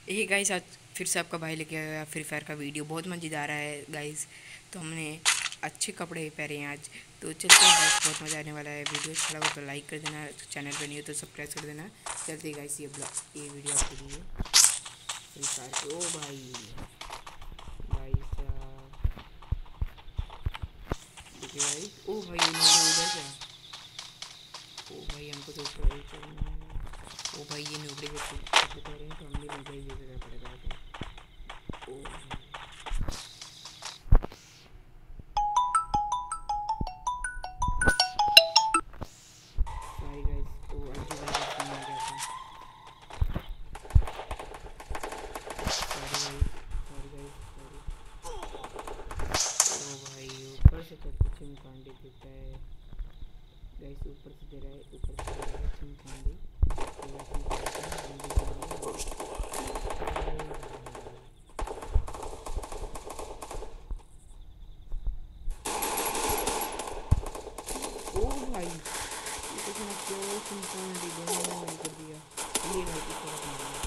यही गाइस आज फिर से आपका भाई लेके आया फ्री फायर का वीडियो। बहुत मज़ेदार है गाइस। तो हमने अच्छे कपड़े पहने हैं आज। तो चलते हैं गाइस, बहुत मज़ा आने वाला है। वीडियो अच्छा लगा तो लाइक कर देना, चैनल पर नहीं हो तो सब्सक्राइब कर देना। चलते हैं गाइस, ये वीडियो आपके लिए फ्री फायर। ओ भाई भाई साहब देखिए भाई। ओ भाई ये नूबड़े उधर क्या? ओ भाई हमको तो ऊपर ही चढ़ना है। ओ भाई ये नूबड़े के कपड़े पहन रहे हैं तो हम भी नूबड़े ही जैसे पड़ेगा। ओ सॉरी गाइस, ओ अज्जू भाई का फोन आ गया था। Sorry guys, sorry. ओ भाई ऊपर से तो चिमकांडी देता है गाइस, ऊपर से दे रहा है, ऊपर से दे रहा है चिमकांडी। तो अपनी करते हैं हम भी देंगे। ओ भाई ये तो मैं क्यों चिमकांडी दोनों में नहीं कर दिया। ये भाई की तरफ मारा,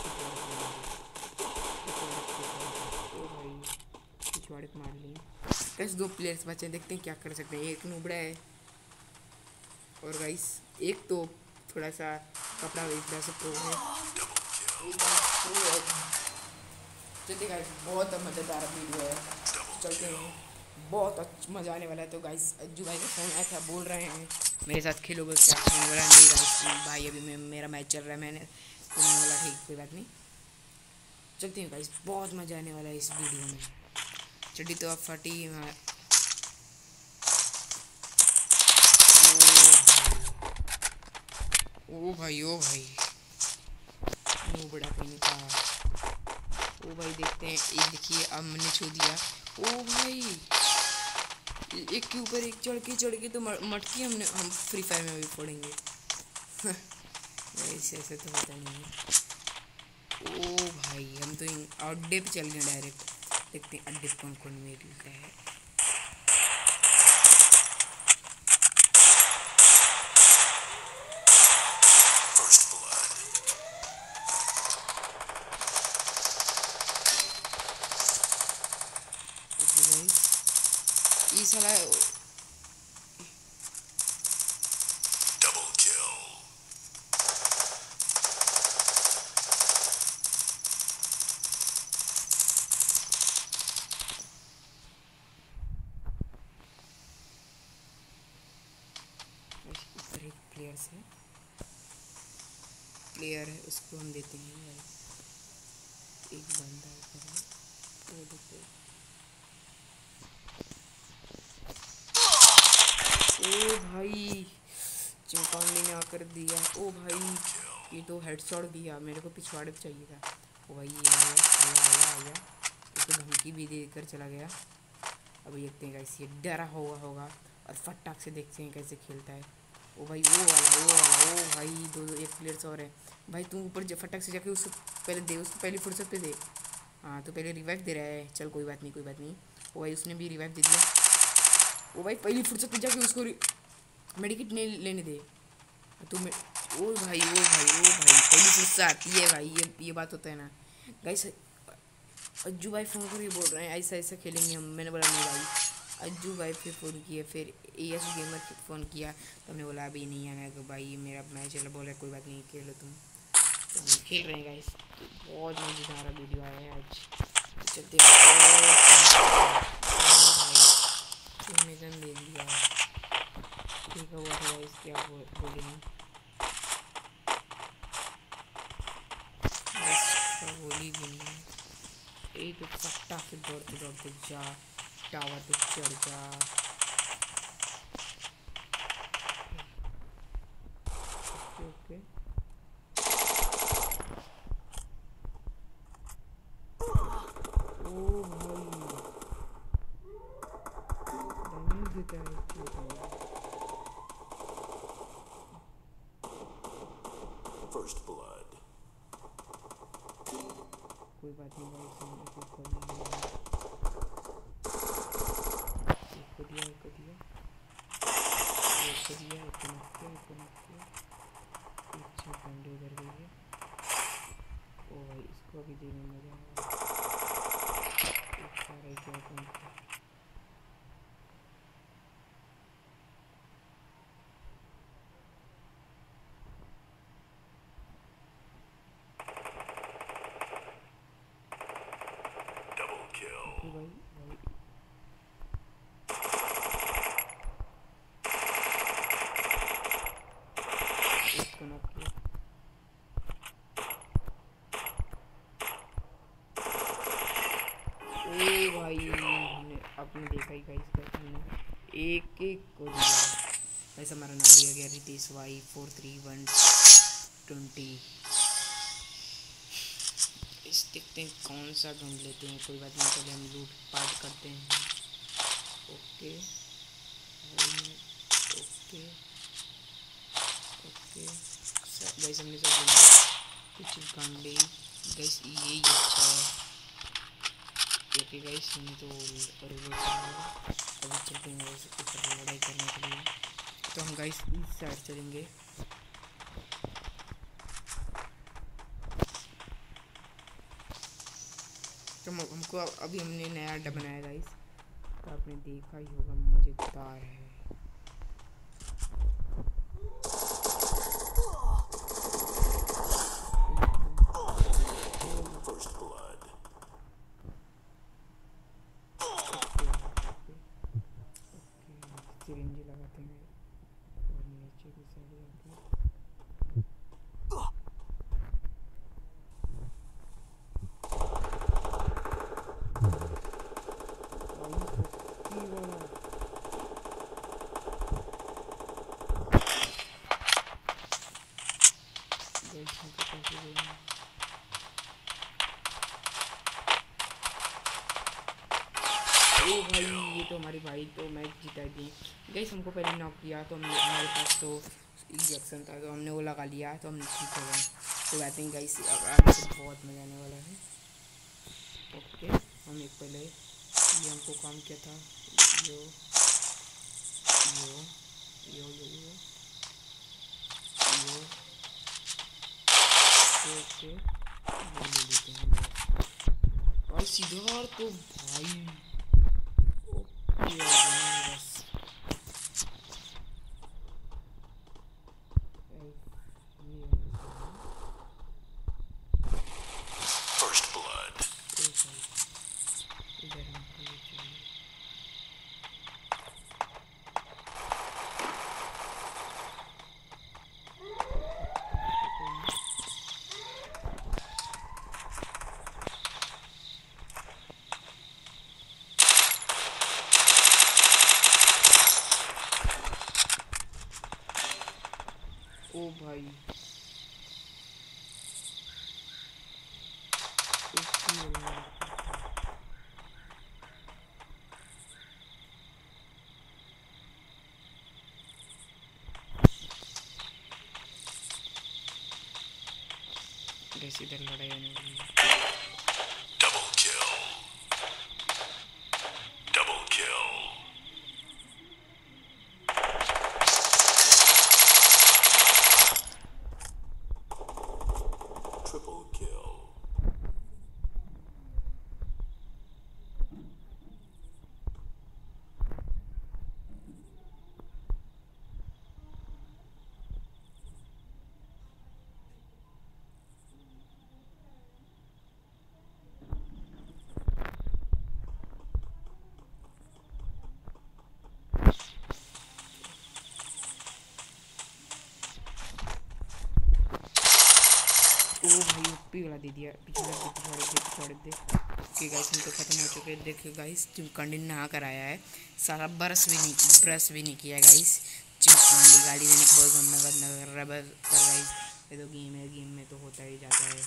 ओ भाई पिछवाड़े को मार लिए। बस दो प्लेयर्स बचे, देखते हैं क्या कर सकते हैं। एक नुबड़ा है और गाइस एक तो थोड़ा सा कपड़ा बेच रहा है, प्रो है। एक प्रो है। चलिए गाइस, बहुत मज़ेदार वीडियो है। चलते हैं, बहुत अच्छा मज़ा आने वाला है। तो गाइस अज्जू भाई का फ़ोन आया था, बोल रहे हैं मेरे साथ खेलोगे क्या? मैंने बोला नहीं गाइस भाई, अभी मेरा मैच चल रहा है। तो मैंने बोला ठीक, कोई बात नहीं। चलते हैं गाइस, बहुत मज़ा आने वाला है इस वीडियो में। चड्डी तो अब फटी। ओ भाई ओ भाई मुँह बड़ा पीने का। ओ भाई देखते हैं, ये देखिए अब मैंने छू दिया। ओ भाई एक के ऊपर एक चढ़ के तो मटकी हम फ्री फायर में भी फोड़ेंगे। ऐसे ऐसे तो होता नहीं है। ओ भाई हम तो अड्डे पे चल गए डायरेक्ट। देखते हैं अड्डे पे कौन कौन मिलता है। ये साला ऊपर एक प्लेयर है, उसको हम देते हैं। एक बंदा ऊपर है, वो देखते हैं। ओ भाई चिंपांडी ने आकर दिया। ओ भाई ये तो हेडशॉट दिया, मेरे को पिछवाड़े पे चाहिए था। ओ भाई ये आया उसको धमकी भी देकर चला गया। अभी देखते हैं कैसे, ये डरा हुआ होगा और फटाक से देखते हैं कैसे खेलता है। ओ भाई ओ भाई दो एक प्लेयर्स और है। भाई तू ऊपर फटाक से जाके उसको पहले दे, उसको पहली फुर्सत पे दे। हाँ तो पहले रिवाइव दे रहा है, चल कोई बात नहीं कोई बात नहीं। ओ भाई उसने भी रिवाइव दे दिया। ओ भाई पहली फुर्सत पे जाके उसको मेडिकेट नहीं लेने दे तुम्हें। ओ भाई पहली फुर्सत आती है भाई, ये बात होता है ना गाइस। अज्जू भाई फ़ोन करके बोल रहे हैं ऐसा ऐसा खेलेंगे हम। मैंने बोला नहीं भाई। अज्जू भाई फिर फ़ोन किए, फिर एस गेमर फ़ोन किया तो हमने बोला अभी नहीं आना है। तो भाई मेरा मैच चला, बोला कोई बात नहीं खेलो तुम। तो हम खेल रहे हैं गाइस। तो बहुत मज़ेदार वीडियो आया है आज। तो चलते दे दिया, ठीक है हुआ था गाइस, क्या बोलेंगे। बोली भी नहीं, एक फट्टा से दौड़ते दौड़ते जा, टावर पे चढ़ जा। ओके ओ भाई डैमेज देता है। फर्स्ट ब्लड कोई बात नहीं भाई, एक को दिया अच्छा डंडे उधर गई है। ओ भाई इसको अभी देने में मजा आएगा। सारे क्या भाई भाई इसको नॉक किया। ओ भाई हमने आपने देखा ही गाइस कैसे हमने एक एक को दिया। वैसे हमारा नाम दिया गया रितेश वाई 43120। इस देखते हैं कौन सा ढूंढ लेते हैं। कोई बात नहीं, पहले हम लूट पार्ट करते हैं। ओके ओके ओके गाइस हमने सब ढूंढ लिया। कुछ गांडे गाइस यही अच्छा है। ओके गाइस हमने तो रिवॉल्व कर लिया। अभी चलते हैं गाइस ऊपर लड़ाई करने के लिए। तो हम गाइस इस साइड चलेंगे। तो हमको अभी हमने नया अड्डा बनाया गाइस, तो आपने देखा ही होगा, मज़ेदार है। सिरिंज लगाते हैं और नीचे की साइड जाते हैं। ओ भाई ये तो हमारी भाई तो मैच जिता दी गाइस। हमको पहले नॉक किया तो हमने, हमारे पास तो इंजेक्शन था तो हमने वो लगा लिया तो हम ठीक हो गए। तो आई थिंक गाइस अब आगे से बहुत मजा आने वाला है। ओके हम एक पहले ये हमको काम किया था यो यो यो यो यो यो ओके ये ले लेते हैं और सीधा तो भाई बस First blood. ओ भाई कैसे इधर लड़ाई होने वाली है। Double kill. Double kill. Triple kill. ओ भाई ओपी वाला दे दिया। पिछवाड़े दे। ओके गाइस हम तो ख़त्म हो चुके हैं। देखिए गाइस चिमकांडी नहा कर आया है, सारा ब्रश भी नहीं किया गाइस। चिमकांडी गाली देने के बहुत नगर रबर पर गाइस ये तो गेम है, गेम में तो होता ही जाता है।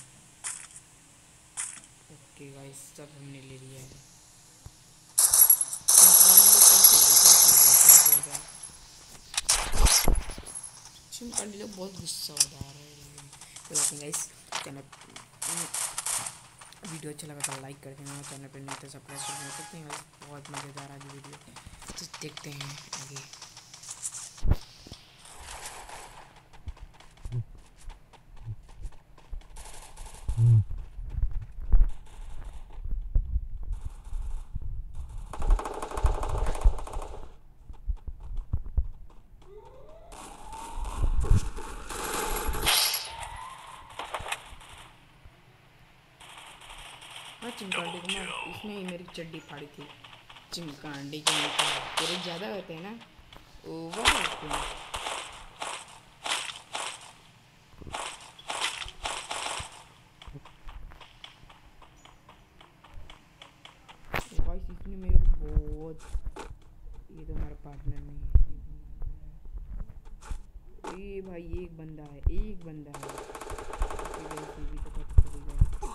ओके गाइस सब हमने ले लिया है। चिमकांडी लोग बहुत गुस्सा बता रहे हैं। तो गाइस चैनल वीडियो अच्छा लगा तो लाइक कर देना, चैनल पर नहीं तो सब्सक्राइब कर देना। सकते हैं बहुत मज़ेदार आज वीडियो, तो देखते हैं आगे। हाँ चिमकांडी को मार, इसने ही मेरी चड्डी फाड़ी थी। चिमकांडी के तेरे ज़्यादा होते हैं ना, ओवर होते हैं। गाइस इसने मेरे को बहुत, ये तो हमारा पार्टनर नहीं है, ये भाई एक बंदा है, एक बंदा है। भी तो पता चलेगा।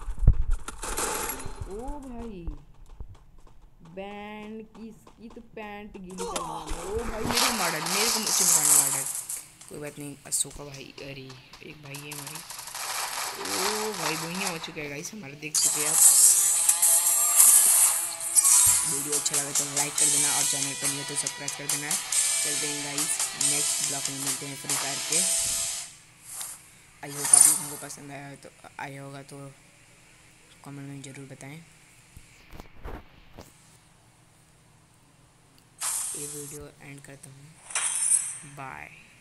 ओ भाई बैंड की तो पैंट गीली करना। ओ भाई मेरे को मार डाल, मेरे को चिमकाने मार डाल। कोई बात नहीं, अशोका भाई, अरे एक भाई है हमारी। ओ भाई भैया हो चुके हैं गाइस हमारे, देख चुके हैं आप। वीडियो अच्छा लगा तो लाइक कर देना और चैनल पर नहीं तो सब्सक्राइब कर देना। चलते हैं गाइस, नेक्स्ट ब्लॉग में मिलते हैं फ्री फायर के। आई होप आप लोगों को पसंद आया होगा तो कमेंट में ज़रूर बताएं। ये वीडियो एंड करता हूँ, बाय।